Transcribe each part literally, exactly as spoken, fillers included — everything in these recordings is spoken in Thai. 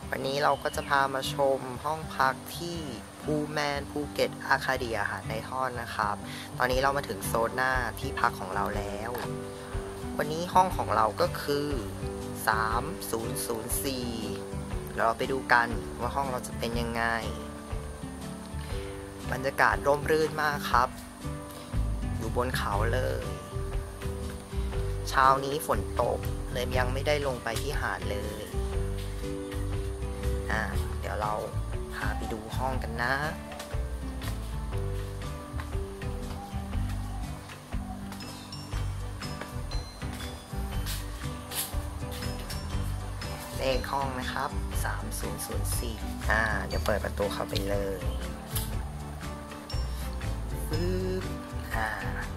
วันนี้เราก็จะพามาชมห้องพักที่พูแมนภูเก็ตอาคาเดียหาดในท่อนนะครับ ตอนนี้เรามาถึงโซนหน้าที่พักของเราแล้ว วันนี้ห้องของเราก็คือสามศูนย์ศูนย์สี่เราไปดูกันว่าห้องเราจะเป็นยังไงบรรยากาศร่มรื่นมากครับอยู่บนเขาเลยเช้านี้ฝนตกเลยยังไม่ได้ลงไปที่หาดเลยอ่าเดี๋ยวเราพาไปดูห้องกันนะเลขห้องนะครับสามศูนย์ศูนย์สี่อ่าเดี๋ยวเปิดประตูเข้าไปเลยปึ๊บอ่า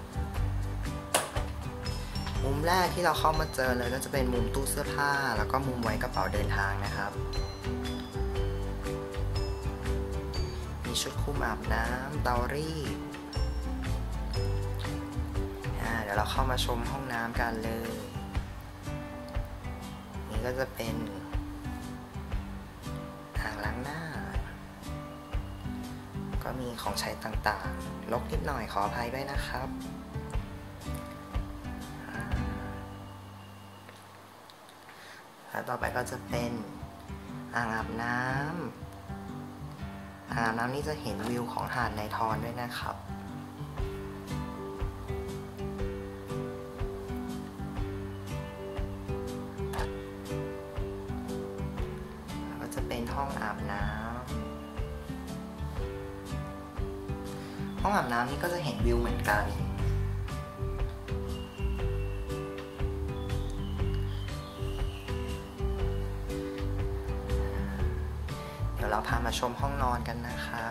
มุมแรกที่เราเข้ามาเจอเลยก็จะเป็นมุมตู้เสื้อผ้าแล้วก็มุมไว้กระเป๋าเดินทางนะครับมีชุดคลุมอาบน้ำเตารีดอ่าเดี๋ยวเราเข้ามาชมห้องน้ำกันเลยนี่ก็จะเป็นอ่างล้างหน้าก็มีของใช้ต่างๆรกนิดหน่อยขออภัยด้วยนะครับแล้วต่อไปก็จะเป็นอ่างอาบน้ำอ่างอาบน้ำนี่จะเห็นวิวของหาดในทอนด้วยนะครับแล้วก็จะเป็นห้องอาบน้ำห้องอาบน้ำนี่ก็จะเห็นวิวเหมือนกันเดี๋ยวเราพามาชมห้องนอนกันนะครับ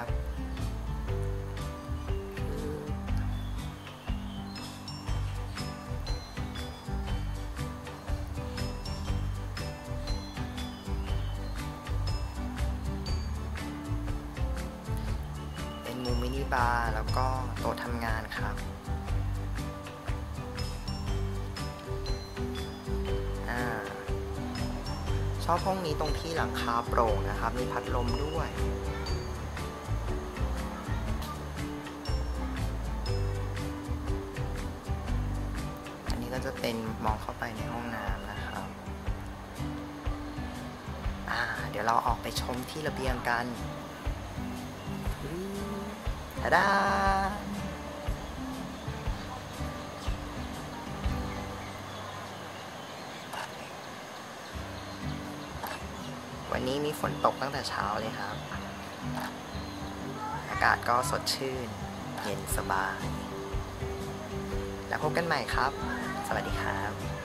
เป็นมุมมินิบาร์แล้วก็โต๊ะทำงานครับชอบห้องนี้ตรงที่หลังคาโปร่งนะครับมีพัดลมด้วยอันนี้ก็จะเป็นมองเข้าไปในห้องน้ำนะครับอ่าเดี๋ยวเราออกไปชมที่ระเบียงกันทะดาวันนี้มีฝนตกตั้งแต่เช้าเลยครับอากาศก็สดชื่นเย็นสบายแล้วพบกันใหม่ครับสวัสดีครับ